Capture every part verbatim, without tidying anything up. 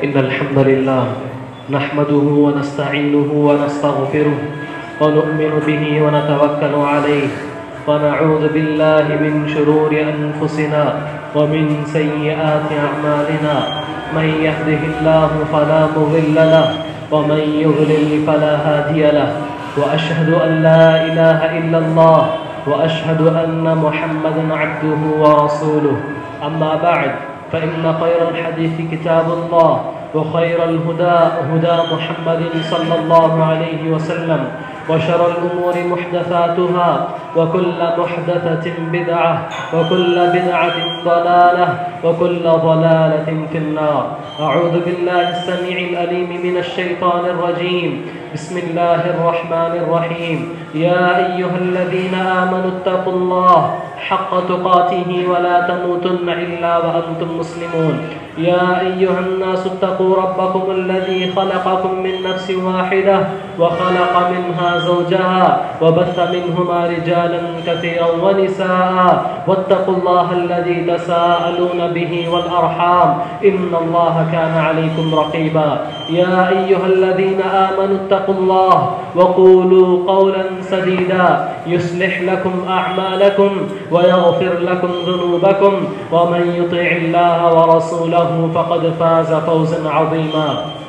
إن الحمد لله نحمده ونستعينه ونستغفره ونؤمن به ونتوكل عليه ونعوذ بالله من شرور أنفسنا ومن سيئات أعمالنا من يهده الله فلا مضل له ومن يضلل فلا هادي له وأشهد أن لا إله إلا الله وأشهد أن محمدا عبده ورسوله. أما بعد فإن خير الحديث كتاب الله وخير الهدى هدى محمد صلى الله عليه وسلم وشر الأمور محدثاتها وكل محدثة بدعة وكل بدعة ضلالة وكل ضلالة في النار. أعوذ بالله السميع الأليم من الشيطان الرجيم. بسم الله الرحمن الرحيم. يا أيها الذين آمنوا اتقوا الله حق تقاته ولا تموتن إلا وأنتم مسلمون. يا أيها الناس اتقوا ربكم الذي خلقكم من نفس واحدة وخلق منها زوجها وبث منهما رجالا كثيرا ونساء واتقوا الله الذي تساءلون به والأرحام إن الله كان عليكم رقيبا. يا أيها الذين آمنوا اتقوا الله وقولوا قولا سديدا يصلح لكم أعمالكم ويغفر لكم ذنوبكم ومن يطع الله ورسوله فقد فاز فوزا عظيما.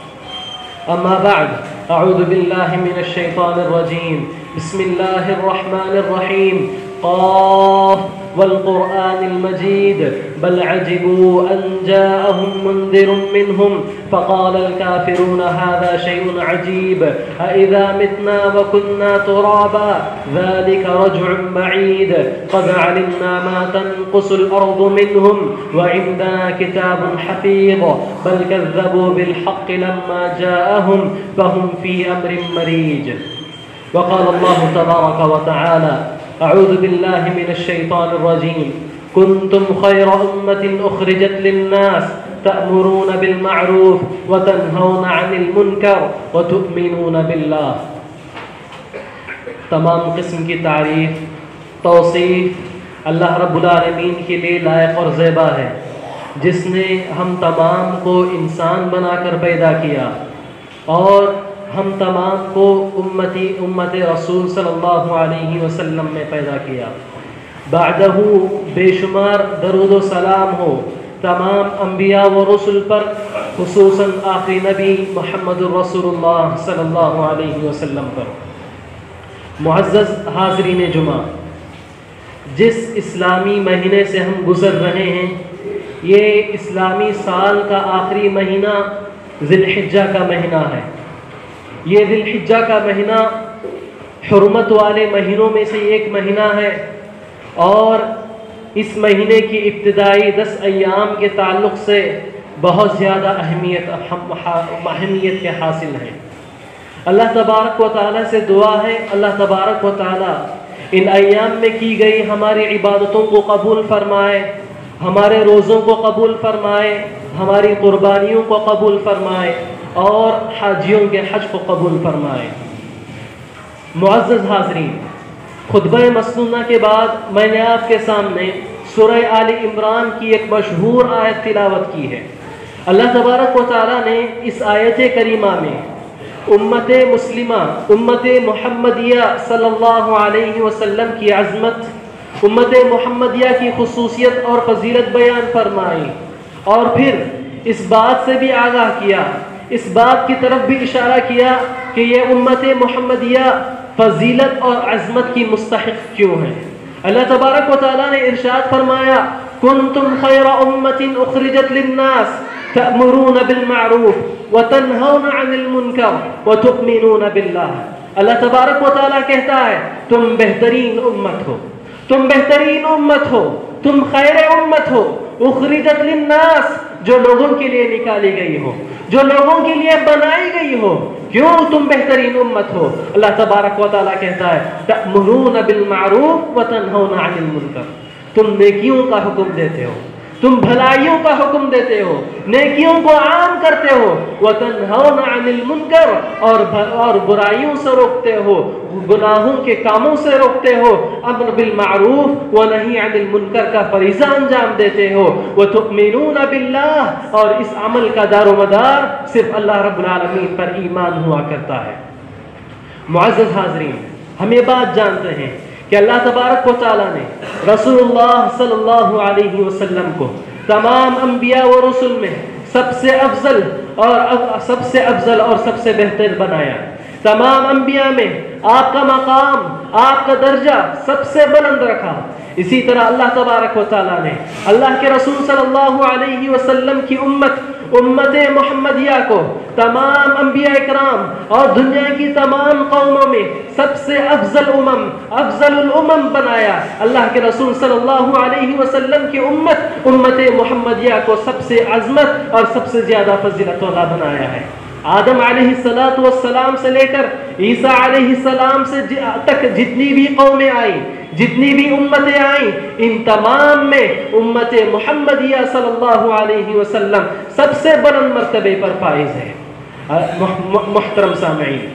أما بعد أعوذ بالله من الشيطان الرجيم. بسم الله الرحمن الرحيم. قاف والقرآن المجيد بل عجبوا أن جاءهم منذر منهم فقال الكافرون هذا شيء عجيب أإذا متنا وكنا ترابا ذلك رجع بعيد قد علمنا ما تنقص الأرض منهم وعندنا كتاب حفيظ بل كذبوا بالحق لما جاءهم فهم في أمر مريج. وقال الله تبارك وتعالى أعوذ بالله من الشيطان الرجيم. كنتم خير أمة أخرجت للناس تأمرون بالمعروف وتنهون عن المنكر وتؤمنون بالله. تمام قسم کی تعریف توصیف اللہ رب العالمین کے لیے لائق اور زیبا ہے، جس نے ہم تمام کو انسان بنا کر پیدا کیا اور ہم تمام کو امتی امت رسول صلی اللہ علیہ وسلم میں پیدا کیا. بعدہ بے شمار درود و سلام ہو تمام انبیاء و رسل پر، خصوصاً آخری نبی محمد الرسول اللہ صلی اللہ علیہ وسلم پر. معزز حاضرین جمعہ، جس اسلامی مہینے سے ہم گزر رہے ہیں، یہ اسلامی سال کا آخری مہینہ ذی الحجہ کا مہینہ ہے. یہ ذی الحجہ کا مہینہ حرمت والے مہینوں میں سے ایک مہینہ ہے اور اس مہینے کی ابتدائی دس ایام کے تعلق سے بہت زیادہ اہمیت اہمیت کے حاصل ہیں. اللہ تبارک و تعالیٰ سے دعا ہے اللہ تبارک و تعالیٰ ان ایام میں کی گئی ہماری عبادتوں کو قبول فرمائے، ہمارے روزوں کو قبول فرمائے، ہماری قربانیوں کو قبول فرمائے اور حاجیوں کے حج کو قبول فرمائے. معزز حاضرین، خطبہ مسنونہ کے بعد میں نے آپ کے سامنے سورہ آل عمران کی ایک مشہور آیت تلاوت کی ہے. اللہ تبارک و تعالیٰ نے اس آیت کریمہ میں امت مسلمہ امت محمدیہ صلی اللہ علیہ وسلم کی عظمت، امت محمدیہ کی خصوصیت اور فضیلت بیان فرمائی اور پھر اس بات سے بھی آگاہ کیا، اس بات کی طرف بھی اشارہ کیا کہ یہ امت محمدیہ فضیلت اور عظمت کی مستحق کیوں ہے. اللہ تبارک و تعالیٰ نے ارشاد فرمایا کنتم خیر امت اخرجت للناس تأمرون بالمعروف وتنہون عن المنکر وتؤمنون باللہ. اللہ تبارک و تعالیٰ کہتا ہے تم بہترین امت ہو، تم بہترین امت ہو، تم خیر امت ہو، اخرجت للناس، جو لوگوں کے لیے نکالی گئی ہو، جو لوگوں کے لیے بنائی گئی ہو. کیوں تم بہترین امت ہو؟ اللہ تبارک و تعالیٰ کہتا ہے تأمرون بالمعروف وتنہون عن المنکر، تم نیکیوں کا حکم دیتے ہو، تم بھلائیوں کا حکم دیتے ہو، نیکیوں کو عام کرتے ہو، وَتَنْهَوْنَ عَنِ الْمُنْكَرِ اور اور برائیوں سے روکتے ہو، گناہوں کے کاموں سے روکتے ہو، امر بالمعروف و نہی عن المنکر کا فریضہ انجام دیتے ہو، وَتُؤْمِنُونَ بِاللَّهِ اور اس عمل کا دار و مدار صرف اللہ رب العالمین پر ایمان ہوا کرتا ہے۔ معزز حاضرین، ہم یہ بات جانتے ہیں کہ اللہ تبارک و تعالیٰ نے رسول اللہ صلی اللہ علیہ وسلم کو تمام انبیاء و رسل میں سب سے افضل اور سب سے افضل اور سب سے بہتر بنایا۔ تمام انبیاء میں آپ کا مقام، آپ کا درجہ سب سے بلند رکھا۔ اسی طرح اللہ تبارک و تعالیٰ نے اللہ کے رسول صلی اللہ علیہ وسلم کی امت امت محمدیہ کو تمام انبیاء اکرام اور دنیا کی تمام قوموں میں سب سے افضل امم افضل الامم بنایا۔ اللہ کے رسول صلی اللہ علیہ وسلم کی امت امت محمدیہ کو سب سے عظمت اور سب سے زیادہ فضیلت والا بنایا ہے۔ آدم علیہ الصلاۃ والسلام سے لے کر عیسیٰ علیہ السلام سے تک جتنی بھی قومیں آئیں، جتنی بھی امتیں آئیں، ان تمام میں امت محمدیہ صلی اللہ علیہ وسلم سب سے بلند مرتبے پر فائز ہے۔ محترم سامعین،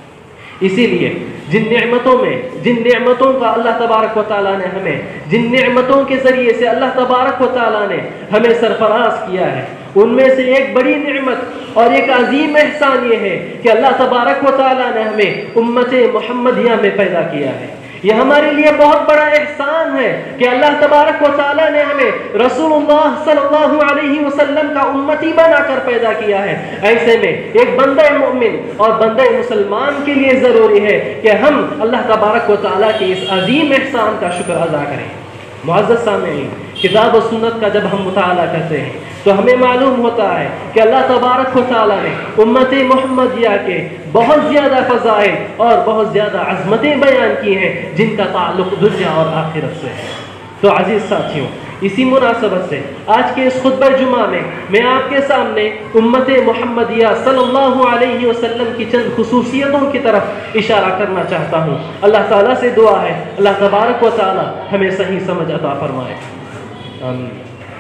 اسی لیے جن نعمتوں میں جن نعمتوں کا اللہ تبارک و تعالیٰ نے ہمیں جن نعمتوں کے ذریعے سے اللہ تبارک و تعالیٰ نے ہمیں سرفراز کیا ہے، ان میں سے ایک بڑی نعمت اور ایک عظیم احسان یہ ہے کہ اللہ تبارک و تعالیٰ نے ہمیں امت محمدیہ میں پیدا کیا ہے۔ یہ ہمارے لیے بہت بڑا احسان ہے کہ اللہ تبارک و تعالیٰ نے ہمیں رسول اللہ صلی اللہ علیہ وسلم کا امتی بنا کر پیدا کیا ہے۔ ایسے میں ایک بندہ مومن اور بندہ مسلمان کے لیے ضروری ہے کہ ہم اللہ تبارک و تعالیٰ کے اس عظیم احسان کا شکر ادا کریں۔ معزز سامعین، کتاب و سنت کا جب ہم مطالعہ کرتے ہیں تو ہمیں معلوم ہوتا ہے کہ اللہ تبارک و تعالیٰ نے امت محمدیہ کے بہت زیادہ فضائل اور بہت زیادہ عظمتیں بیان کی ہیں جن کا تعلق دنیا اور آخرت سے ہے۔ تو عزیز ساتھیوں، اسی مناسبت سے آج کے اس خطبہ جمعہ میں میں آپ کے سامنے امت محمدیہ صلی اللہ علیہ وسلم کی چند خصوصیتوں کی طرف اشارہ کرنا چاہتا ہوں۔ اللہ تعالیٰ سے دعا ہے اللہ تبارک و تعالیٰ ہمیں صحیح سمجھ عطا فرمائے، آمین۔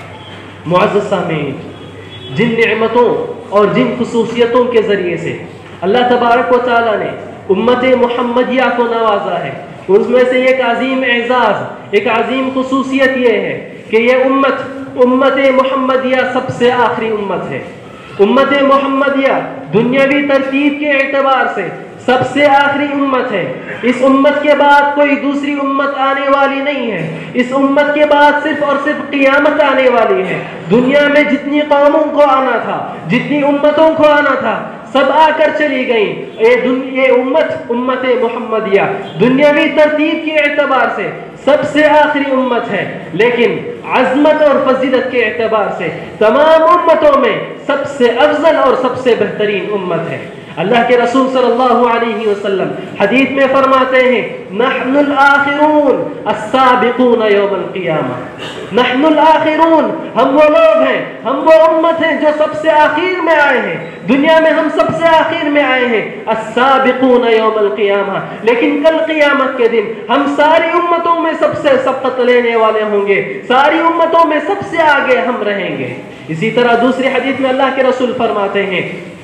معزز سامعین، جن نعمتوں اور جن خصوصیتوں کے ذریعے سے اللہ تبارک و تعالیٰ نے امت محمدیہ کو نوازا ہے، اس میں سے ایک عظیم اعزاز، ایک عظیم خصوصیت یہ ہے کہ یہ امت امت محمدیہ سب سے آخری امت ہے۔ امت محمدیہ دنیاوی ترتیب کے اعتبار سے سب سے آخری امت ہے۔ اس امت کے بعد کوئی دوسری امت آنے والی نہیں ہے۔ اس امت کے بعد صرف اور صرف قیامت آنے والی ہے۔ دنیا میں جتنی قوموں کو آنا تھا، جتنی امتوں کو آنا تھا، سب آ کر چلی گئیں۔ یہ امت امت محمدیہ دنیاوی ترتیب کے اعتبار سے سب سے آخری امت ہے، لیکن عظمت اور فضیلت کے اعتبار سے تمام امتوں میں سب سے افضل اور سب سے بہترین امت ہے۔ اللہ کے رسول صلی اللہ علیہ وسلم حدیث میں فرماتے ہیں، نحن الآخرون السابقون یوم القیامہ۔ نحن الآخرون، ہم وہ لوگ ہیں، ہم وہ امت ہیں جو سب سے آخر میں آئے ہیں، دنیا میں ہم سب سے آخر میں آئے ہیں۔ السابقون یوم القیامہ، لیکن کل قیامت کے دن ہم ساری امتوں میں سب سے سبقت لینے والے ہوں گے، ساری امتوں میں سب سے آگے ہم رہیں گے۔ اسی طرح دوسری حدیث میں اللہ کے رسول فرماتے ہیں،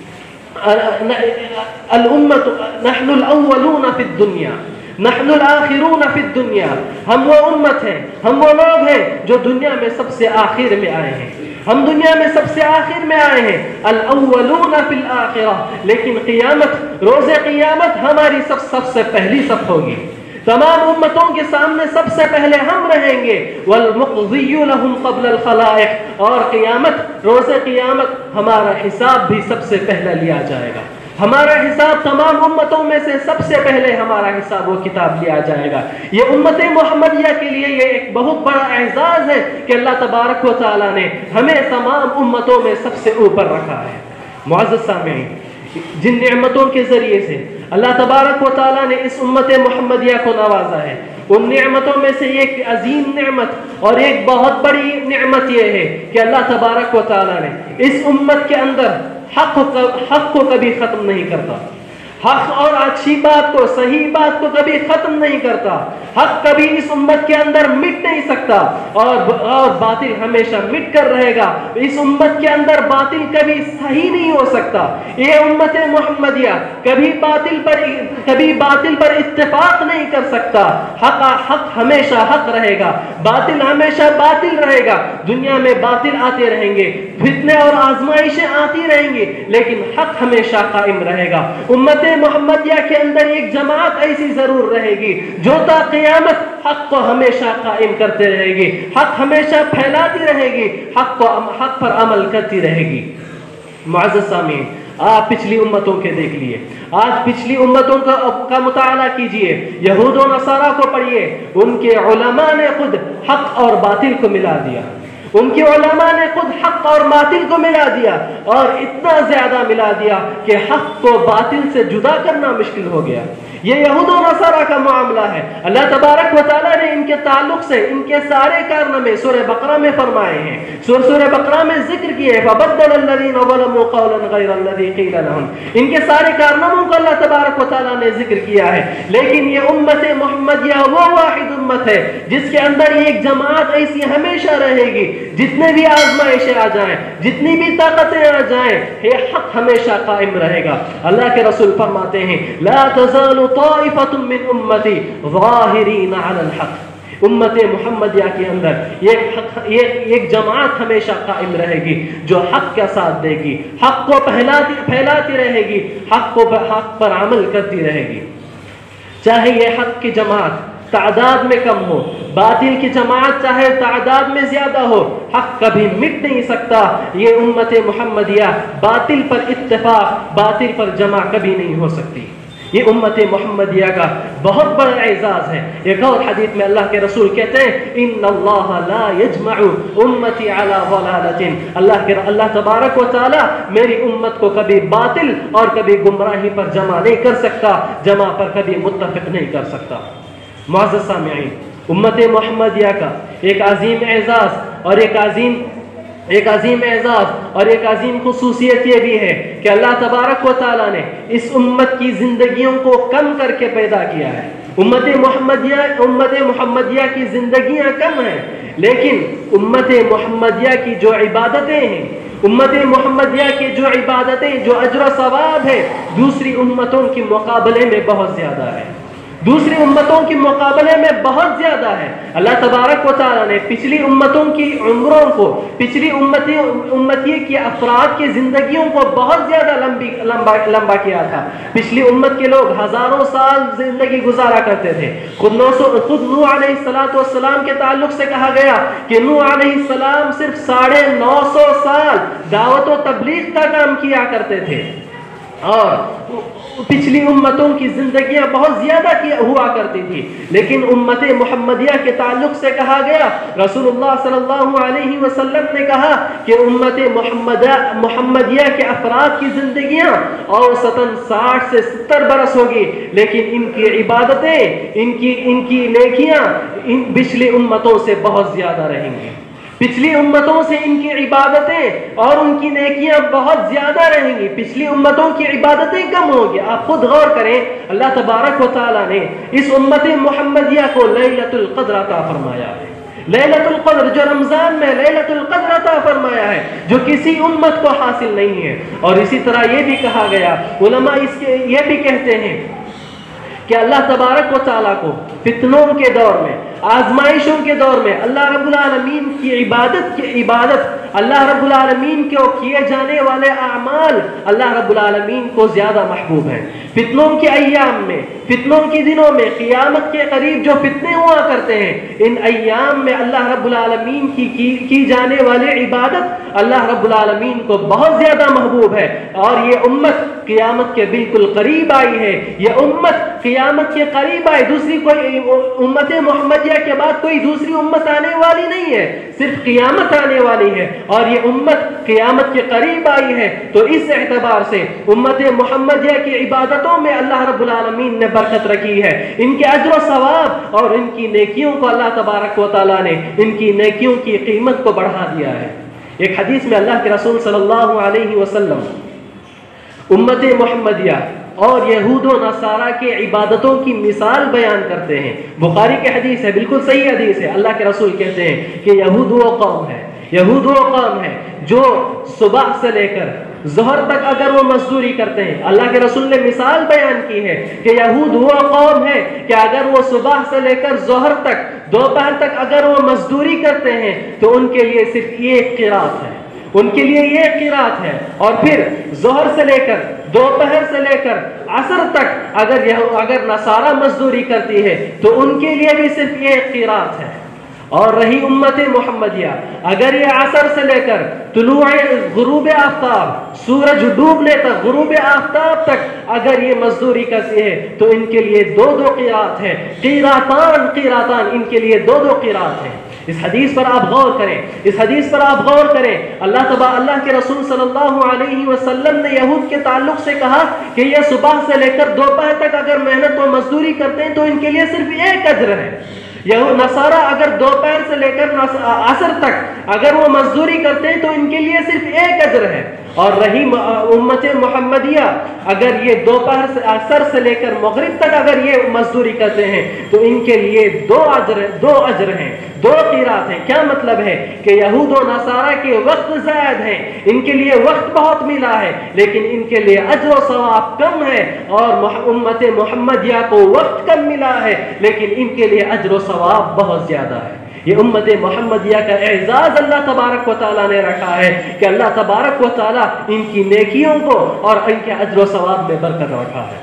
الامت نحن الاولون فی الدنیا نحن الاخرون فی الدنیا، ہم وہ امت ہیں، ہم وہ لوگ ہیں جو دنیا میں سب سے آخر میں آئے ہیں، ہم دنیا میں سب سے آخر میں آئے ہیں۔ الاولون فی الاخرہ، لیکن قیامت روز قیامت ہماری سب سب سے پہلی صف ہوگی، تمام امتوں کے سامنے سب سے پہلے ہم رہیں گے۔ والمقضی لهم قبل الخلائق، اور قیامت روز قیامت ہمارا حساب بھی سب سے پہلے لیا جائے گا۔ ہمارا حساب تمام امتوں میں سے سب سے پہلے ہمارا حساب و کتاب لیا جائے گا۔ یہ امت محمدیہ کے لیے یہ ایک بہت بڑا اعزاز ہے کہ اللہ تبارک و تعالیٰ نے ہمیں تمام امتوں میں سب سے اوپر رکھا ہے۔ معزز سامعین، جن نعمتوں کے ذریعے سے اللہ تبارک و تعالیٰ نے اس امت محمدیہ کو نوازا ہے، ان نعمتوں میں سے ایک عظیم نعمت اور ایک بہت بڑی نعمت یہ ہے کہ اللہ تبارک و تعالیٰ نے اس امت کے اندر حق کو حق کو کبھی ختم نہیں کرتا۔ حق اور اچھی بات کو، صحیح بات کو کبھی ختم نہیں کرتا. حق کبھی اس امت کے اندر مٹ نہیں سکتا اور اور باطل ہمیشہ مٹ کر رہے گا. اس امت کے اندر باطل کبھی صحیح نہیں ہو سکتا. یہ امت محمدیہ کبھی باطل پر کبھی باطل پر اتفاق نہیں کر سکتا. حق حق ہمیشہ حق رہے گا، باطل ہمیشہ باطل رہے گا. دنیا میں باطل آتے رہیں گے، فتنے اور آزمائشیں آتی رہیں گی، لیکن حق ہمیشہ قائم رہے گا. امت محمدیہ کے اندر ایک جماعت ایسی ضرور رہے گی جو تا قیامت حق کو ہمیشہ قائم کرتے رہے گی، حق ہمیشہ پھیلاتی رہے گی، حق کو حق پر عمل کرتی رہے گی. معزز سامعین، آپ پچھلی امتوں کے دیکھ لیے، آج پچھلی امتوں کا کا مطالعہ کیجئے. یہود و نصارہ کو پڑھیے، ان کے علماء نے خود حق اور باطل کو ملا دیا. ان کے علماء نے خود حق اور باطل کو ملا دیا، اور اتنا زیادہ ملا دیا کہ حق کو باطل سے جدا کرنا مشکل ہو گیا. یہ یہود و نصارہ کا معاملہ ہے. اللہ تبارک و تعالیٰ نے ان کے تعلق سے ان کے سارے کارنامے سورہ بقرہ میں فرمائے ہیں. سورہ بقرہ میں ذکر کیے فَبَدَّلَ الَّذِينَ ظَلَمُوا قَوْلًا غَيْرَ الَّذِي قِيلَ لَهُمْ. ان کے سارے کارناموں کو اللہ تبارک و تعالیٰ نے ذکر کیا ہے. لیکن یہ امت محمدیہ وہ واحد امت ہے جس کے اندر ایک جماعت ایسی ہمیشہ رہے گی، جتنے بھی آزمائشیں آ جائیں، جتنی بھی طاقتیں آ جائیں، یہ حق ہمیشہ قائم رہے گا. اللہ کے رسول فرماتے ہیں لا تزال طائفة من امتی ظاہرین علی الحق. امت محمدیہ کے اندر ایک جماعت ہمیشہ قائم رہے گی جو حق کا ساتھ دے گی، حق کو پھیلاتی پھیلاتی رہے گی، حق کو حق پر عمل کرتی رہے گی. چاہے یہ حق کی جماعت تعداد میں کم ہو، باطل کی جماعت چاہے تعداد میں زیادہ ہو، حق کبھی مٹ نہیں سکتا. یہ امت محمدیہ باطل پر اتفاق، باطل پر جمع کبھی نہیں ہو سکتی. یہ امت محمدیہ کا بہت بڑا اعزاز ہے. ایک اور حدیث میں اللہ کے رسول کہتے ہیں ان اللہ لا یجمع امتی علی ضلالۃ. اللہ کے اللہ تبارک و تعالی میری امت کو کبھی باطل اور کبھی گمراہی پر جمع نہیں کر سکتا، جمع پر کبھی متفق نہیں کر سکتا. معزز سامعین، امت محمدیہ کا ایک عظیم اعزاز اور ایک عظیم ایک عظیم اعزاز اور ایک عظیم خصوصیت یہ بھی ہے کہ اللہ تبارک و تعالیٰ نے اس امت کی زندگیوں کو کم کر کے پیدا کیا ہے. امت محمدیہ امت محمدیہ کی زندگیاں کم ہیں، لیکن امت محمدیہ کی جو عبادتیں ہیں، امت محمدیہ کی جو عبادتیں جو اجر و ثواب ہے، دوسری امتوں کے مقابلے میں بہت زیادہ ہے. دوسری امتوں کے مقابلے میں بہت زیادہ ہے. اللہ تبارک و تعالیٰ نے پچھلی امتوں کی عمروں کو، پچھلی امتی امتی کے افراد کی زندگیوں کو بہت زیادہ لمبی لمبا لمبا کیا تھا. پچھلی امت کے لوگ ہزاروں سال زندگی گزارا کرتے تھے. خود نو خود نوح علیہ الصلوۃ والسلام کے تعلق سے کہا گیا کہ نوح علیہ السلام صرف ساڑھے نو سو سال دعوت و تبلیغ کا کام کیا کرتے تھے، اور پچھلی امتوں کی زندگیاں بہت زیادہ ہوا کرتی تھی. لیکن امت محمدیہ کے تعلق سے کہا گیا، رسول اللہ صلی اللہ علیہ وسلم نے کہا کہ امت محمدیہ کے افراد کی زندگیاں اوسطاً ساٹھ سے ستر برس ہوگی، لیکن ان کی عبادتیں، ان کی ان کی نیکیاں ان پچھلی امتوں سے بہت زیادہ رہیں گی. پچھلی امتوں سے ان کی عبادتیں اور ان کی نیکیاں بہت زیادہ رہیں گی. پچھلی امتوں کی عبادتیں کم ہوں گی. آپ خود غور کریں، اللہ تبارک و تعالیٰ نے اس امت محمدیہ کو لیلۃ القدر عطا فرمایا ہے. لیلۃ القدر جو رمضان میں لیلۃ القدر عطا فرمایا ہے، جو کسی امت کو حاصل نہیں ہے. اور اسی طرح یہ بھی کہا گیا، علماء اس کے یہ بھی کہتے ہیں کہ اللہ تبارک و تعالیٰ کو فتنوں کے دور میں، آزمائشوں کے دور میں اللہ رب العالمین کی عبادت کی عبادت اللہ رب العالمین کو کیے جانے والے اعمال اللہ رب العالمین کو زیادہ محبوب ہیں. فتنوں کے ایام میں، فتنوں کے دنوں میں، قیامت کے قریب جو فتنے ہوا کرتے ہیں، ان ایام میں اللہ رب العالمین کی کی, کی جانے والی عبادت اللہ رب العالمین کو بہت زیادہ محبوب ہے. اور یہ امت قیامت کے بالکل قریب آئی ہے. یہ امت قیامت کے قریب آئی. دوسری کوئی امت محمدیہ کے بعد کوئی دوسری امت آنے والی نہیں ہے، صرف قیامت آنے والی ہے. اور یہ امت قیامت کے قریب آئی ہے. تو اس اعتبار سے امت محمدیہ کی عبادتوں میں اللہ رب العالمین نے برکت رکھی ہے. ان کے اجر و ثواب اور ان کی نیکیوں کو اللہ تبارک و تعالیٰ نے ان کی نیکیوں کی قیمت کو بڑھا دیا ہے. ایک حدیث میں اللہ کے رسول صلی اللہ علیہ وسلم امت محمدیہ اور یہود و نصارہ کے عبادتوں کی مثال بیان کرتے ہیں. بخاری کی حدیث ہے، بالکل صحیح حدیث ہے. اللہ کے رسول کہتے ہیں کہ یہود وہ قوم ہے یہود وہ قوم ہے جو صبح سے لے کر ظہر تک اگر وہ مزدوری کرتے ہیں. اللہ کے رسول نے مثال بیان کی ہے کہ یہود وہ قوم ہے کہ اگر وہ صبح سے لے کر ظہر تک دوپہر تک اگر وہ مزدوری کرتے ہیں تو ان کے لیے صرف یہ قرات ہے ان کے لیے یہ قرات ہے اور پھر ظہر سے لے کر دوپہر سے لے کر عصر تک اگر یہ اگر نصارہ مزدوری کرتی ہے تو ان کے لیے بھی صرف یہ قرات ہے. اور رہی امت محمدیہ، اگر یہ عصر سے لے کر طلوع غروب آفتاب سورج ڈوبنے تک غروب آفتاب تک اگر یہ مزدوری کرتی ہے تو ان کے لیے دو دو قرات ہے. قیراتان قیراتان ان کے لیے دو دو قرات ہیں. اس حدیث پر آپ غور کریں اس حدیث پر آپ غور کریں اللہ تبا اللہ کے رسول صلی اللہ علیہ وسلم نے یہود کے تعلق سے کہا کہ یہ صبح سے لے کر دوپہر تک اگر محنت و مزدوری کرتے ہیں تو ان کے لیے صرف ایک اجر ہے. یہود نصارہ اگر دوپہر سے لے کر عصر تک اگر وہ مزدوری کرتے ہیں تو ان کے لیے صرف ایک اجر ہے. اور رہی امت محمدیہ، اگر یہ دوپہر سے عصر سے لے کر مغرب تک اگر یہ مزدوری کرتے ہیں تو ان کے لیے دو اجر دو اجر ہیں دو قیرات ہیں. کیا مطلب ہے کہ یہود و نصارہ کے وقت زائد ہیں، ان کے لیے وقت بہت ملا ہے لیکن ان کے لیے اجر و ثواب کم ہے، اور امت محمدیہ کو وقت کم ملا ہے لیکن ان کے لیے اجر و ثواب بہت زیادہ ہے. یہ امت محمدیہ کا اعزاز اللہ تبارک و تعالیٰ نے رکھا ہے کہ اللہ تبارک و تعالیٰ ان کی نیکیوں کو اور ان کے اجر و ثواب میں برکت رکھا ہے.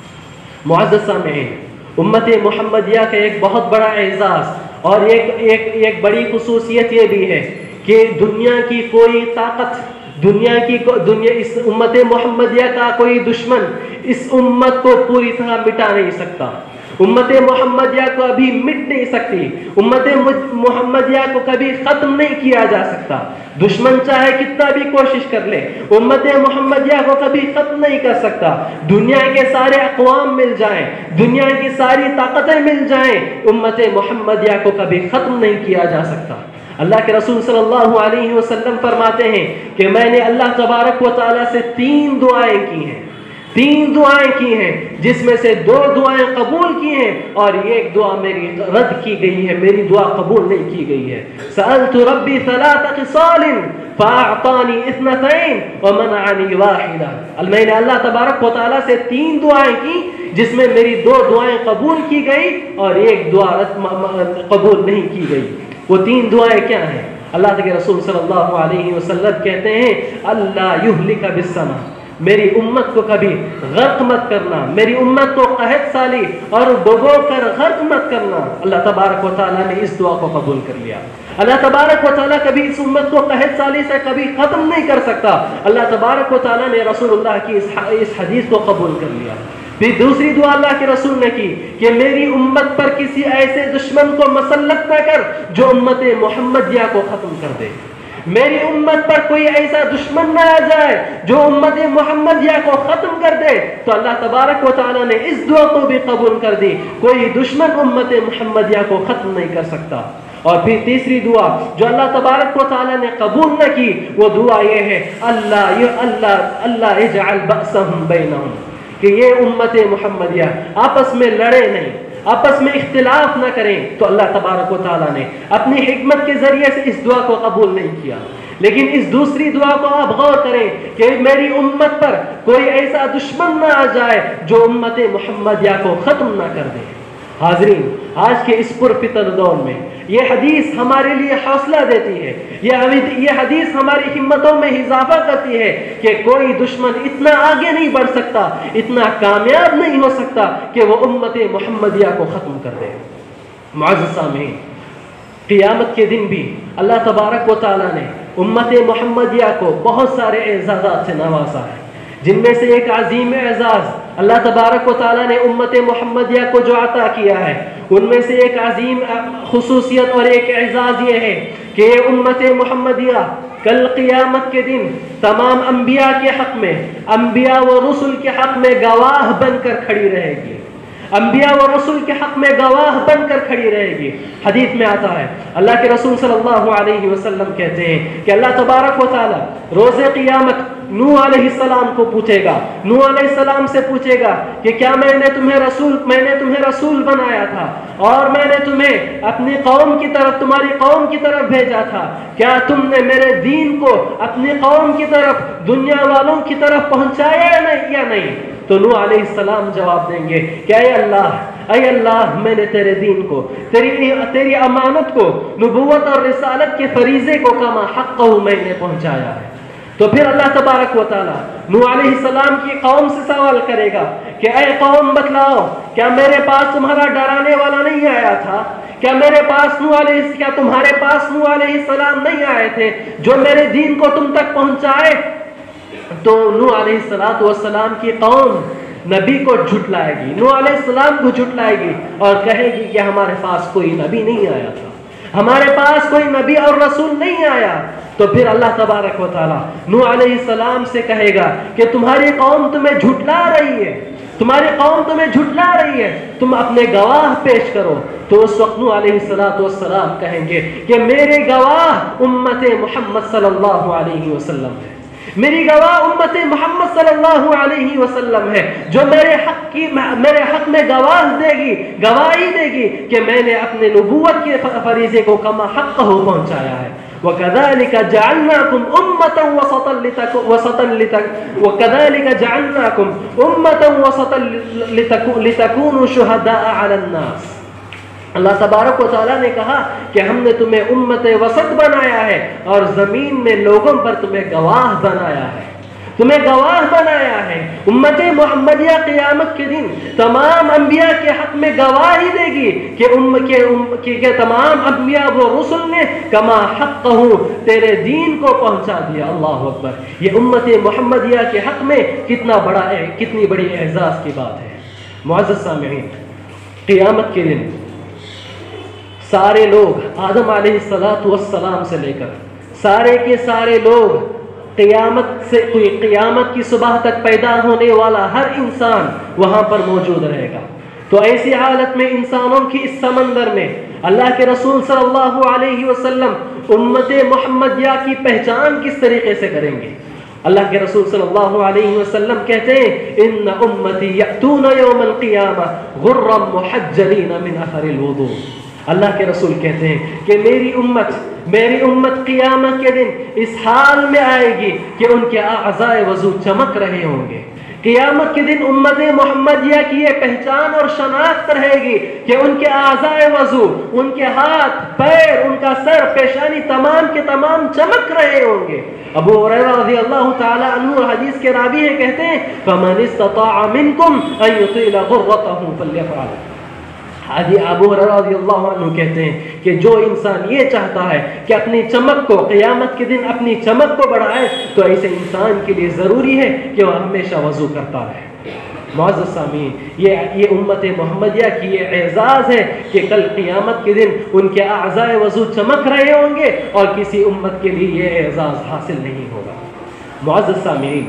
معزز سامعین، امت محمدیہ کا ایک بہت بڑا اعزاز اور ایک ایک ایک بڑی خصوصیت یہ بھی ہے کہ دنیا کی کوئی طاقت دنیا کی دنیا اس امت محمدیہ کا کوئی دشمن اس امت کو پوری طرح مٹا نہیں سکتا. امت محمدیہ کو ابھی مٹ نہیں سکتی. امت محمدیہ کو کبھی ختم نہیں کیا جا سکتا. دشمن چاہے کتنا بھی کوشش کر لے امت محمدیہ کو کبھی ختم نہیں کر سکتا. دنیا کے سارے اقوام مل جائیں، دنیا کی ساری طاقتیں مل جائیں، امت محمدیہ کو کبھی ختم نہیں کیا جا سکتا. اللہ کے رسول صلی اللہ علیہ وسلم فرماتے ہیں کہ میں نے اللہ تبارک و تعالیٰ سے تین دعائیں کی ہیں تین دعائیں کی ہیں جس میں سے دو دعائیں قبول کی ہیں اور ایک دعا میری رد کی گئی ہے، میری دعا قبول نہیں کی گئی ہے. سألت ربی ثلاث خصال فأعطانی اثنتین ومنعنی واحدہ. میں نے اللہ تبارک و تعالیٰ سے تین دعائیں کی جس میں میری دو دعائیں قبول کی گئی اور ایک دعا رد قبول نہیں کی گئی. وہ تین دعائیں کیا ہیں؟ اللہ کے رسول صلی اللہ علیہ وسلم کہتے ہیں اللہ یہلک بالسما، میری امت کو کبھی غرق مت کرنا، میری امت کو قحط سالی اور ڈبو کر غرق مت کرنا. اللہ تبارک و تعالیٰ نے اس دعا کو قبول کر لیا. اللہ تبارک و تعالیٰ کبھی اس امت کو قحط سالی سے کبھی ختم نہیں کر سکتا. اللہ تبارک و تعالیٰ نے رسول اللہ کی اس حدیث کو قبول کر لیا. پھر دوسری دعا اللہ کے رسول نے کی کہ میری امت پر کسی ایسے دشمن کو مسلط نہ کر جو امت محمدیہ کو ختم کر دے. میری امت پر کوئی ایسا دشمن نہ آ جائے جو امت محمدیہ کو ختم کر دے. تو اللہ تبارک و تعالیٰ نے اس دعا کو بھی قبول کر دی. کوئی دشمن امت محمدیہ کو ختم نہیں کر سکتا. اور پھر تیسری دعا جو اللہ تبارک و تعالیٰ نے قبول نہ کی وہ دعا یہ ہے اللہ اللہ اللہ اجعل بأسهم بینہم، کہ یہ امت محمدیہ آپس میں لڑے نہیں، آپس میں اختلاف نہ کریں. تو اللہ تبارک و تعالیٰ نے اپنی حکمت کے ذریعے سے اس دعا کو قبول نہیں کیا. لیکن اس دوسری دعا کو آپ غور کریں کہ میری امت پر کوئی ایسا دشمن نہ آ جائے جو امت محمدیہ کو ختم نہ کر دے. حاضرین، آج کے اس پرفتن دور میں یہ حدیث ہمارے لیے حوصلہ دیتی ہے، یہ حدیث ہماری ہمتوں میں اضافہ کرتی ہے کہ کوئی دشمن اتنا آگے نہیں بڑھ سکتا، اتنا کامیاب نہیں ہو سکتا کہ وہ امت محمدیہ کو ختم کر دے. معزز سامعین، قیامت کے دن بھی اللہ تبارک و تعالیٰ نے امت محمدیہ کو بہت سارے اعزازات سے نوازا ہے، جن میں سے ایک عظیم اعزاز اللہ تبارک و تعالیٰ نے امت محمدیہ کو جو عطا کیا ہے ان میں سے ایک عظیم خصوصیت اور ایک اعزاز یہ ہے کہ یہ امت محمدیہ کل قیامت کے دن تمام انبیاء کے حق میں، انبیاء و رسل کے حق میں گواہ بن کر کھڑی رہے گی. انبیاء و رسول کے حق میں گواہ بن کر کھڑی رہے گی. حدیث میں آتا ہے اللہ کے رسول صلی اللہ علیہ وسلم کہتے ہیں کہ اللہ تبارک و تعالیٰ روز قیامت नूह अलैहिस्सलाम को पूछेगा, नूह अलैहिस्सलाम से पूछेगा कि क्या मैंने तुम्हें रसूल मैंने तुम्हें रसूल बनाया था और मैंने तुम्हें अपनी कौम की तरफ तुम्हारी कौम की तरफ भेजा था, क्या तुमने मेरे दीन को अपनी कौम की तरफ दुनिया वालों की तरफ पहुंचाया या नहीं या नहीं? तो नूह अलैहिस्सलाम जवाब देंगे कि ऐ अल्लाह ऐ अल्लाह मैंने तेरे दीन को, तेरी तेरी अमानत को, नबूवत और रिसालत के फरीज़े को कमा हक़्क़हू मैंने पहुंचाया है। तो फिर अल्लाह तबारक व तआला नूह अलैहिस्सलाम की कौम से सवाल करेगा कि ऐ कौम बतलाओ, क्या मेरे पास तुम्हारा डराने वाला नहीं आया था? क्या मेरे पास नूह अलैहि क्या तुम्हारे पास नूह अलैहिस्सलाम नहीं आए थे जो मेरे दीन को तुम तक पहुंचाए? तो नूह अलैहिस्सलाम की कौम नबी को झुटलाएगी, नूह अलैहिस्सलाम को झुटलाएगी और कहेगी कि हमारे पास कोई नबी नहीं आया था, हमारे पास कोई नबी और रसूल नहीं आया। तो फिर अल्लाह तबारक व तआला नूह अलैहिस्सलाम से कहेगा कि तुम्हारी कौम तुम्हें झुटला रही है, तुम्हारी कौम तुम्हें झुटला रही है, तुम अपने गवाह पेश करो। तो उस वक्त नूह अलैहिस्सलाम कहेंगे कि मेरे गवाह उम्मत मोहम्मद सल्लल्लाहु अलैहि वसल्लम है, मेरी गवाह उम्मत मोहम्मद सल्लल्लाहु अलैहि वसल्लम है, जो मेरे हक की मेरे हक में गवाह देगी गवाही देगी कि मैंने अपने नबूवत के फरीज़े को कमा हक़्क़हू पहुंचाया है। वकज़ालिक जअलनाकुम उम्मतन वसतन वसतन वकज़ालिक जअलनाकुम उम्मतन वसतन लितकूनु शुहदाअ अलन नास। अल्लाह तबारक व तआला ने कहा कि हमने तुम्हें उम्मत वसत बनाया है और ज़मीन में लोगों पर तुम्हें गवाह बनाया है, तुम्हें गवाह बनाया है। उम्मत मोहम्मदिया क़यामत के दिन तमाम अंबिया के हक़ में गवाही देगी कि उम्म के उम्म के, के तमाम अंबिया व रसूल ने कमा हक़्क़हू तेरे दीन को पहुँचा दिया। अल्लाहु अकबर। ये उम्मत मोहम्मदिया के हक़ में कितना बड़ा कितनी बड़ी एज़ाज़ की बात है। मुअज़्ज़ज़ सामिईन, क़यामत के दिन सारे लोग आदम अलैहिस्सलातु वस्सलाम से लेकर सारे के सारे लोग क़यामत से क़यामत की सुबह तक पैदा होने वाला हर इंसान वहाँ पर मौजूद रहेगा। तो ऐसी हालत में इंसानों की इस समंदर में अल्लाह के रसूल सल्लल्लाहु अलैहि वसल्लम उम्मत मोहम्मदिया की पहचान किस तरीके से करेंगे? अल्लाह के रसूल सल्लल्लाहु अलैहि वसल्लम कहते हैं, इन्ना उम्मती यअतूना यौमल क़ियामह गुर्रम मुहज्जलीन मिन अथरिल वुदू। अल्लाह के रसूल कहते हैं कि मेरी उम्मत मेरी उम्मत क़यामत के दिन इस हाल में आएगी कि उनके आज़ाए वज़ू चमक रहे होंगे। क़यामत के दिन उम्मत मोहम्मदिया की ये पहचान और शनाख्त रहेगी कि उनके आज़ाए वज़ू, उनके हाथ पैर, उनका सर, पेशानी तमाम के तमाम चमक रहे होंगे। अबू हुरैरा रज़ियल्लाहु ताला अन्हु हदीस के रावी है, कहते हैं फ़मन इस्तताअ मिनकुम अन युतीला गुर्रतहु फल्यफ़अल। हाजी अबू हुरैरा रज़ियल्लाहु अन्हु कहते हैं कि जो इंसान ये चाहता है कि अपनी चमक को क़यामत के दिन अपनी चमक को बढ़ाए, तो ऐसे इंसान के लिए ज़रूरी है कि वह हमेशा वज़ू करता रहे। मुअज़्ज़ज़ सामीन, ये ये उम्मत मोहम्मदिया की ये एज़ाज़ है कि कल क़यामत के दिन उनके आज़ाए वज़ू चमक रहे होंगे और किसी उम्मत के लिए ये एज़ाज़ हासिल नहीं होगा। मुअज़्ज़ज़ सामीन,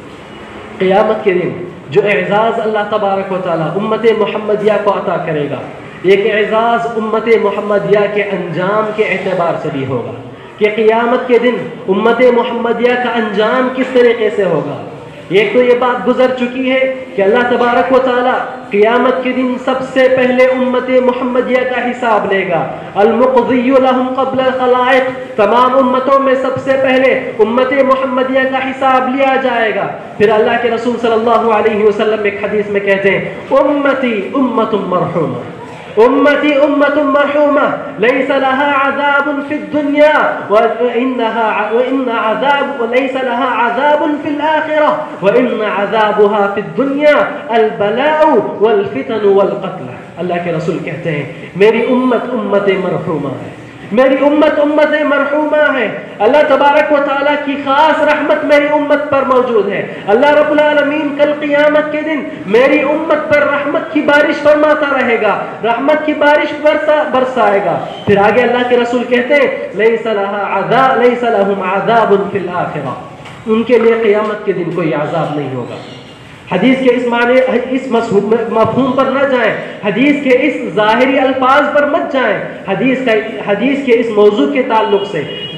क़यामत के दिन जो एज़ाज़ अल्लाह तबारक व तआला उम्मत मोहम्मदिया को अता करेगा, एक एज़ाज़ उम्मत मोहम्मदिया के अंजाम के एतबार से भी होगा कि क़यामत के दिन उम्मत मोहम्मदिया का अंजाम किस तरीके से होगा। एक तो ये बात गुजर चुकी है कि अल्लाह तबारक व तआला क़यामत के दिन सबसे पहले उम्मत मोहम्मदिया का हिसाब लेगा। अल-मुक़ज़िय्यु लहुम क़ब्ल अल-ख़लाइक़, तमाम उम्मतों में सबसे पहले उम्मत मोहम्मदिया का हिसाब लिया जाएगा। फिर अल्लाह के रसूल सल्लल्लाहु अलैहि वसल्लम एक हदीस में कहते हैं, उम्मती उम्मतुम मरहूमा, उम्मती उम्मतुम मरहूमा लैसा लहा अज़ाबुन फिद दुनिया व इन्नहा व इन्ना अज़ाब व लैसा लहा अज़ाबुन फिल आखिरह व इन्ना अज़ाबुहा फिद दुनिया अल बलाउ वल फितन वल क़त्ल। अल्लाह के रसूल कहते हैं मेरी उम्मत उम्मत मरहूमा है, मेरी उम्मत उम्मत मरहूमा है। अल्लाह तबारक व तआला की खास रहमत मेरी उम्मत पर मौजूद है। अल्लाह रब्बुल आलमीन कल क़यामत के दिन मेरी उम्मत पर रहमत की बारिश फरमाता रहेगा, रहमत की बारिश बरसा बरसाएगा। फिर आगे अल्लाह के रसूल कहते हैं लैसा लहा अज़ाब लैसा लहुम अज़ाबुन फिल आखिरह, उनके लिए क़यामत के दिन कोई अज़ाब नहीं होगा। हदीस के इस माने इस मफ़हूम पर न जाएं, हदीस के इस ज़ाहिरी अल्फाज पर मत जाएं। हदीस का हदीस के इस मौजू के ताल्लुक से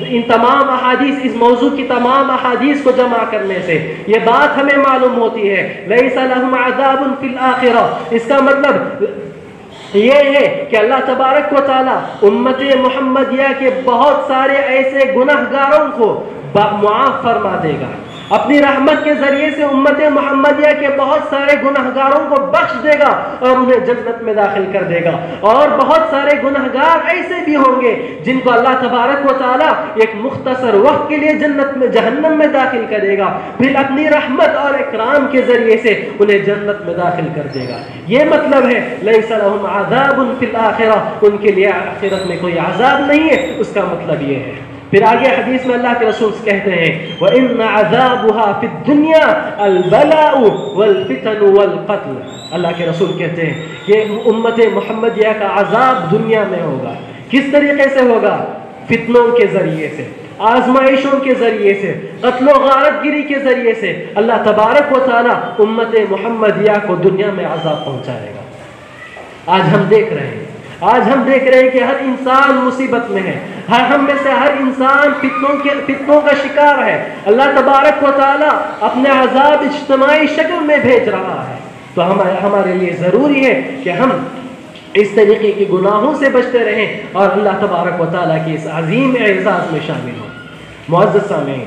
ان تمام احادیث، اس موضوع کی تمام احادیث کو جمع کرنے سے یہ بات ہمیں معلوم ہوتی ہے لیس لہم عذاب فی الآخرہ، اس کا مطلب یہ ہے کہ اللہ تبارک و تعالیٰ امت محمدیہ کے بہت سارے ایسے گناہ گاروں کو معاف فرما دے گا، اپنی رحمت کے ذریعے سے امت محمدیہ کے بہت سارے گناہ گاروں کو بخش دے گا اور انہیں جنت میں داخل کر دے گا، اور بہت سارے گناہ گار ایسے بھی ہوں گے جن کو اللہ تبارک و تعالیٰ ایک مختصر وقت کے لیے جنت میں جہنم میں داخل کرے گا، پھر اپنی رحمت اور اکرام کے ذریعے سے انہیں جنت میں داخل کر دے گا۔ یہ مطلب ہے لیس لہم عذاب فی الآخرہ، ان کے لیے آخرت میں کوئی عذاب نہیں ہے، اس کا مطلب یہ ہے۔ پھر آگے حدیث میں اللہ کے رسول کہتے ہیں وَإِنَّ عَذَابُهَا فِي الدُّنْيَا الْبَلَاءُ وَالْفِتَنُ وَالْقَتْلُ، اللہ کے رسول کہتے ہیں یہ امت محمدیہ کا عذاب دنیا میں ہوگا۔ کس طریقے سے ہوگا؟ فتنوں کے ذریعے سے، آزمائشوں کے ذریعے سے، قتل و غارت گیری کے ذریعے سے اللہ تبارک و تعالیٰ امت محمدیہ کو دنیا میں عذاب پہنچائے گا۔ آج ہم دیکھ رہے ہیں آج ہم دیکھ رہے ہیں کہ ہر انسان مصیبت میں ہے، ہر ہم میں سے ہر انسان فتنوں کے فتنوں کا شکار ہے، اللہ تبارک و تعالیٰ اپنے عذاب اجتماعی شکل میں بھیج رہا ہے۔ تو ہمارے لیے ضروری ہے کہ ہم اس طریقے کے گناہوں سے بچتے رہیں اور اللہ تبارک و تعالیٰ کی اس عظیم اعزاز میں شامل ہوں۔ معزز سامعین،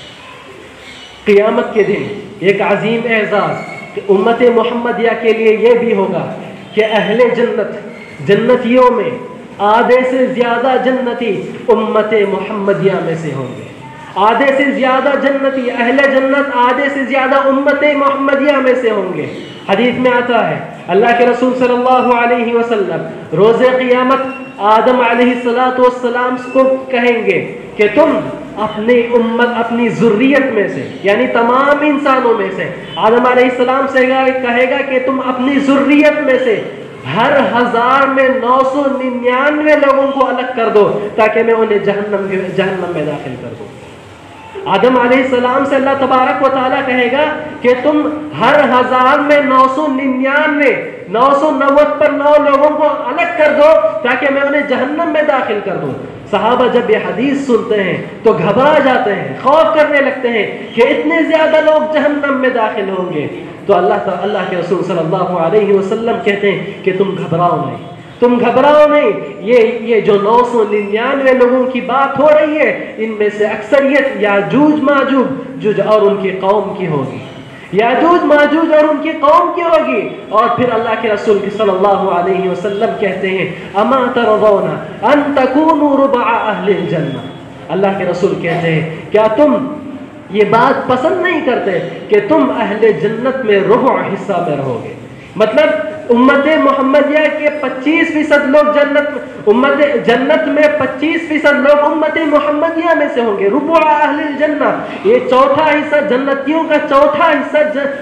قیامت کے دن ایک عظیم اعزاز امت محمدیہ کے لیے یہ بھی ہوگا کہ اہل جنت جنتیوں میں آدھے سے زیادہ جنتی امت محمدیہ میں سے ہوں گے، آدھے سے زیادہ جنتی اہل جنت آدھے سے زیادہ امت محمدیہ میں سے ہوں گے۔ حدیث میں آتا ہے اللہ کے رسول صلی اللہ علیہ وسلم روز قیامت آدم علیہ الصلاۃ والسلام کو کہیں گے کہ تم اپنی امت اپنی ذریت میں سے، یعنی تمام انسانوں میں سے، آدم علیہ السلام سے کہے گا کہ تم اپنی ذریت میں سے ہر ہزار میں نو سو ننانوے لوگوں کو الگ کر دو تاکہ میں انہیں جہنم جہنم میں داخل کر دوں۔ آدم علیہ السلام سے اللہ تبارک و تعالیٰ کہے گا کہ تم ہر ہزار میں نو سو ننانوے نو سو نوت پر نو لوگوں کو الگ کر دو تاکہ میں انہیں جہنم میں داخل کر دوں۔ صحابہ جب یہ حدیث سنتے ہیں تو گھبرا جاتے ہیں، خوف کرنے لگتے ہیں کہ اتنے زیادہ لوگ جہنم میں داخل ہوں گے۔ تو اللہ اللہ کے رسول صلی اللہ علیہ وسلم کہتے ہیں کہ تم گھبراؤ نہیں، تم گھبراؤ نہیں، یہ یہ جو نو سو ننانوے لوگوں کی بات ہو رہی ہے ان میں سے اکثریت یاجوج ماجوج اور ان کی قوم کی ہوگی، یاجوج ماجوج اور ان کی قوم کی ہوگی۔ اور پھر اللہ کے رسول صلی اللہ علیہ وسلم کہتے ہیں اما ترضون ان تکونوا ربع اہل الجنہ، اللہ کے رسول کہتے ہیں کیا تم یہ بات پسند نہیں کرتے کہ تم اہل جنت میں ربع حصہ میں رہو گے؟ مطلب امت محمدیہ کے پچیس فیصد لوگ جنت امت جنت میں پچیس فیصد لوگ امت محمدیہ میں سے ہوں گے، ربع اہل الجنہ، یہ چوتھا حصہ جنتیوں کا چوتھا حصہ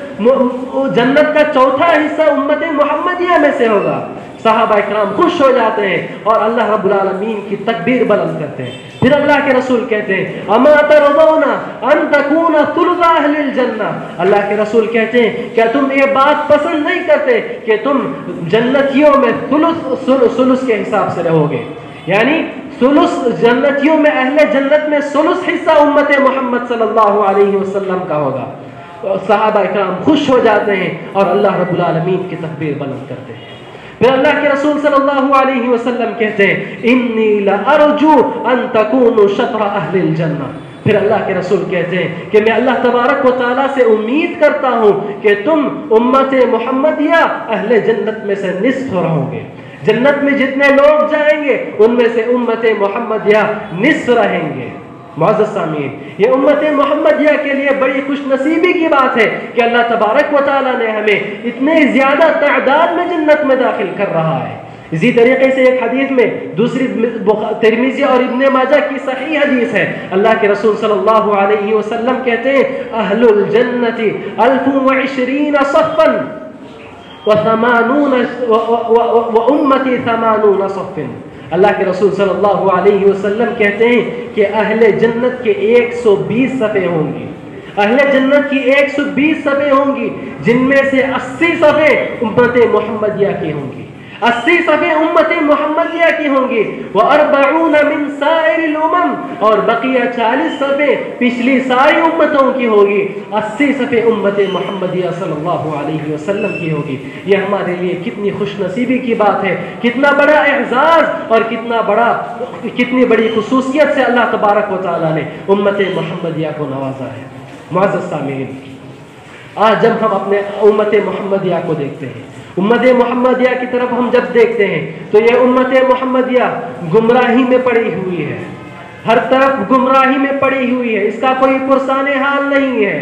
جنت کا چوتھا حصہ امت محمدیہ میں سے ہوگا۔ صحابہ اکرام خوش ہو جاتے ہیں اور اللہ رب العالمین کی تکبیر بلند کرتے ہیں۔ پھر اللہ کے رسول کہتے ہیں اما ترضون ان تکون ثلث اہل الجنہ، اللہ کے رسول کہتے ہیں کیا تم یہ بات پسند نہیں کرتے کہ تم جنتیوں میں ثلث ثلث کے حساب سے رہو گے، یعنی ثلث جنتیوں میں اہل جنت میں ثلث حصہ امت محمد صلی اللہ علیہ وسلم کا ہوگا۔ صحابہ اکرام خوش ہو جاتے ہیں اور اللہ رب العالمین کی تکبیر بلند کرتے ہیں۔ پھر اللہ کے رسول صلی اللہ علیہ وسلم کہتے ہیں انی لارجو ان تکونوا شطر اہل الجنہ، پھر اللہ کے رسول کہتے ہیں کہ میں اللہ تبارک و تعالیٰ سے امید کرتا ہوں کہ تم امت محمدیہ اہل جنت میں سے نصف رہو گے، جنت میں جتنے لوگ جائیں گے ان میں سے امت محمدیہ نصف رہیں گے۔ معزز سامعین، یہ امت محمدیہ کے لیے بڑی خوش نصیبی کی بات ہے کہ اللہ تبارک و تعالیٰ نے ہمیں اتنے زیادہ تعداد میں جنت میں داخل کر رہا ہے۔ اسی طریقے سے ایک حدیث میں دوسری ترمذی اور ابن ماجہ کی صحیح حدیث ہے، اللہ کے رسول صلی اللہ علیہ وسلم کہتے ہیں اہل الجنت الف وعشرین صفا وثمانون وامتی ثمانون صفا، اللہ کے رسول صلی اللہ علیہ وسلم کہتے ہیں کہ اہل جنت کے ایک سو بیس صفیں ہوں گی، اہل جنت کی ایک سو بیس صفیں ہوں گی جن میں سے اسی صفیں امت محمدیہ کی ہوں گی۔ अस्सी صفحے उम्मत मोहम्मदिया की होंगी, व अरबऊन मिन साइरिल उमम, और बकिया चालीस صفحے पिछली सारी उम्मतों की होगी। अस्सी صفحے उम्मत मोहम्मदिया सल्लल्लाहु अलैहि वसल्लम की होगी। ये हमारे लिए कितनी खुशनसीबी की बात है, कितना बड़ा एजाज और कितना बड़ा कितनी बड़ी खुसूसियत से अल्लाह तबारक व तआला ने उम्मत मोहम्मदिया को नवाजा है। मुअज़्ज़ज़ सामीन, आज जब हम अपने उम्मत मोहम्मदिया को देखते हैं, उम्मत मोहम्मदिया की तरफ हम जब देखते हैं, तो ये उम्मत मोहम्मदिया गुमराही में पड़ी हुई है, हर तरफ गुमराही में पड़ी हुई है, इसका कोई पुरसाने हाल नहीं है।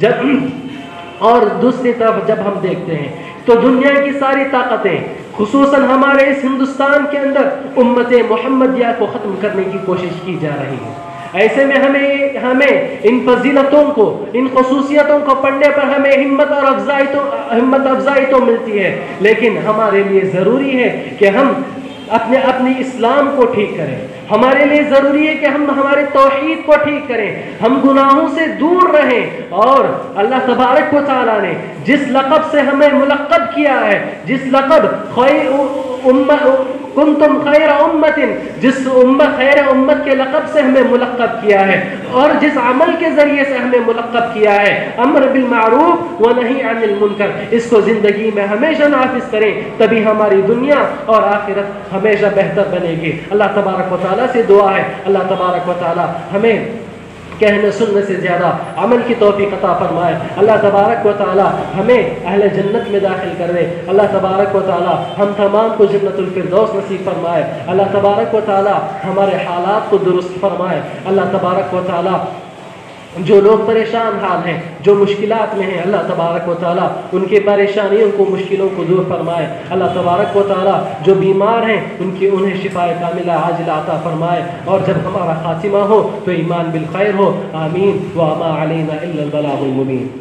जब और दूसरी तरफ जब हम देखते हैं तो दुनिया की सारी ताकतें खुसूसन हमारे इस हिंदुस्तान के अंदर उम्मत मोहम्मदिया को ख़त्म करने की कोशिश की जा रही है। ऐसे में हमें हमें इन फजीलतों को, इन खसूसियतों को पढ़ने पर हमें हिम्मत और अफजाई तो हिम्मत अफजाई तो मिलती है, लेकिन हमारे लिए ज़रूरी है कि हम अपने अपनी इस्लाम को ठीक करें। हमारे लिए ज़रूरी है कि हम हमारे तौहीद को ठीक करें, हम गुनाहों से दूर रहें, और अल्लाह तबारक व तआला ने जिस लक़ब से हमें मुलक़्क़ब किया है, जिस लक़ब खैर उम्मत कुंतुम खैर उम्मतिन, जिस उम्मत खैर उम्मत के लक़ब से हमें मुलक़्क़ब किया है, और जिस अमल के ज़रिए से हमें मुलक़्क़ब किया है, अम्र बिल मारूफ व नही अनिल मुनकर, इसको ज़िंदगी में हमेशा नाफिज़ करें, तभी हमारी दुनिया और आखिरत हमेशा बेहतर बनेगी। अल्लाह तबारक व तआला से दुआ है, अल्लाह तबारक व तआला हमें कहने सुनने से ज़्यादा अमल की तौफीक अता फरमाए। अल्लाह तबारक व तआला हमें अहले जन्नत में दाखिल कर दे। अल्लाह तबारक व तआला हम तमाम को जन्नतुल फिरदौस नसीब फरमाए। अल्लाह तबारक व तआला हमारे हालात को दुरुस्त फरमाए। अल्लाह तबारक व तआला जो लोग परेशान हाल हैं, जो मुश्किलात में हैं, अल्लाह तबारक व तआला उनकी परेशानियों को, मुश्किलों को दूर फरमाए। अल्लाह तबारक व तआला जो बीमार हैं उनकी उन्हें शिफाए कामिला आजिला अता फरमाए, और जब हमारा खातिमा हो तो ईमान बिल खैर हो। आमीन व मा अलैना इल्ला अल बलागुल मुबीन।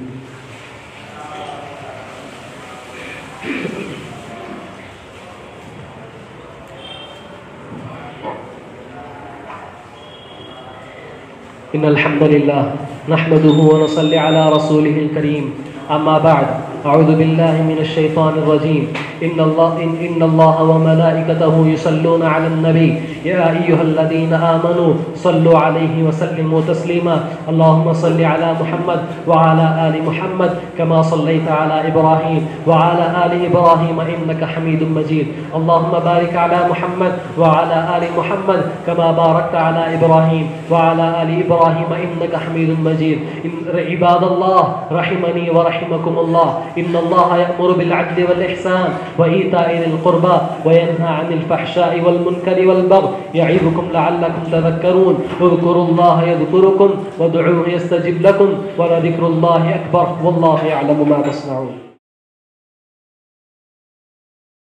इन्नल हम्दुलिल्लाह नहमदुहु व नसल्ली अला रसूलिहिल करीम, अम्मा बाद, अऊज़ु बिल्लाहि मिनश शैतानिर रजीम। इन्नल्लाह इन्नल्लाह व मलाइकतहु युसल्लूना अलन नबी या अय्युहल्लज़ीना आमनू सल्लु अलैहि व सल्लिमू तस्लीमा। अल्लाहुम्मा सल्लि अला मुहम्मद व अला आलि मुहम्मद कमा सल्लैता अला इब्राहीम व अला आलि इब्राहीम इन्नका हमीदुम मजीद। अल्लाहुम्मा बारिक अला मुहम्मद व अला आलि मुहम्मद कमा बारकता अला इब्राहीम व अला आलि इब्राहीम इन्नका हमीदुम मजीद। इबादल्लाह रहिमनी व रहिमकुमुल्लाह, इन्नल्लाह यअमुरु बिल अदलि वल इहसान व ईताइ ज़िल कुर्बा व यन्हा अनिल फहशाइ वल मुनकरि वल बग़य यईज़ुकुम लअल्लकुम तज़क्करून। उज़्कुरुल्लाह यज़्कुरुकुम वदऊहु यस्तजिब लकुम व लज़िक्रुल्लाहि अकबर वल्लाहु यअलमु मा तस्नऊन।